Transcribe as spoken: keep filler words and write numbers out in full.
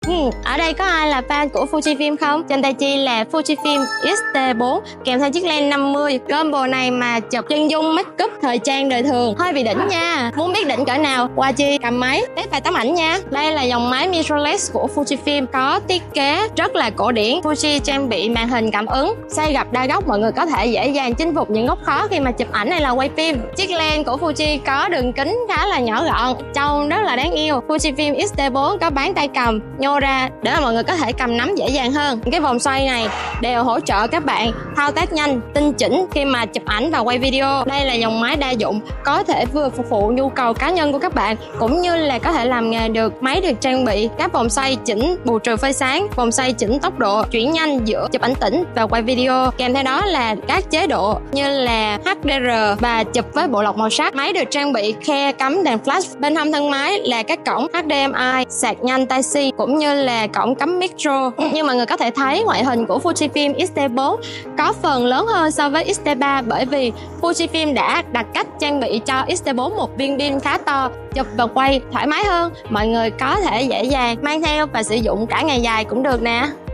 Ừ, ở đây có ai là fan của Fujifilm không? Trên tay Chi là Fujifilm X T bốn kèm theo chiếc lens năm mươi. Combo này mà chụp chân dung, make up, thời trang đời thường hơi bị đỉnh nha. Muốn biết đỉnh cỡ nào, qua Chi cầm máy test vài tấm ảnh nha. Đây là dòng máy mirrorless của Fujifilm có thiết kế rất là cổ điển. Fuji trang bị màn hình cảm ứng, xoay gập đa góc, mọi người có thể dễ dàng chinh phục những góc khó khi mà chụp ảnh hay là quay phim. Chiếc lens của Fuji có đường kính khá là nhỏ gọn, trông rất là đáng yêu. Fujifilm X T bốn có bán tay cầm nhô ra để mà mọi người có thể cầm nắm dễ dàng hơn. Cái vòng xoay này đều hỗ trợ các bạn thao tác nhanh, tinh chỉnh khi mà chụp ảnh và quay video. Đây là dòng máy đa dụng, có thể vừa phục vụ nhu cầu cá nhân của các bạn cũng như là có thể làm nghề được. Máy được trang bị các vòng xoay chỉnh bù trừ phơi sáng, vòng xoay chỉnh tốc độ, chuyển nhanh giữa chụp ảnh tĩnh và quay video. Kèm theo đó là các chế độ như là H D R và chụp với bộ lọc màu sắc. Máy được trang bị khe cắm đèn flash. Bên hông thân máy là các cổng H D M I, sạc nhanh Type C cũng như là cổng cắm micro. Nhưng mọi người có thể thấy ngoại hình của Fujifilm X T bốn có phần lớn hơn so với X T ba bởi vì Fujifilm đã đặt cách trang bị cho X T bốn một viên pin khá to, chụp và quay thoải mái hơn. Mọi người có thể dễ dàng mang theo và sử dụng cả ngày dài cũng được nè.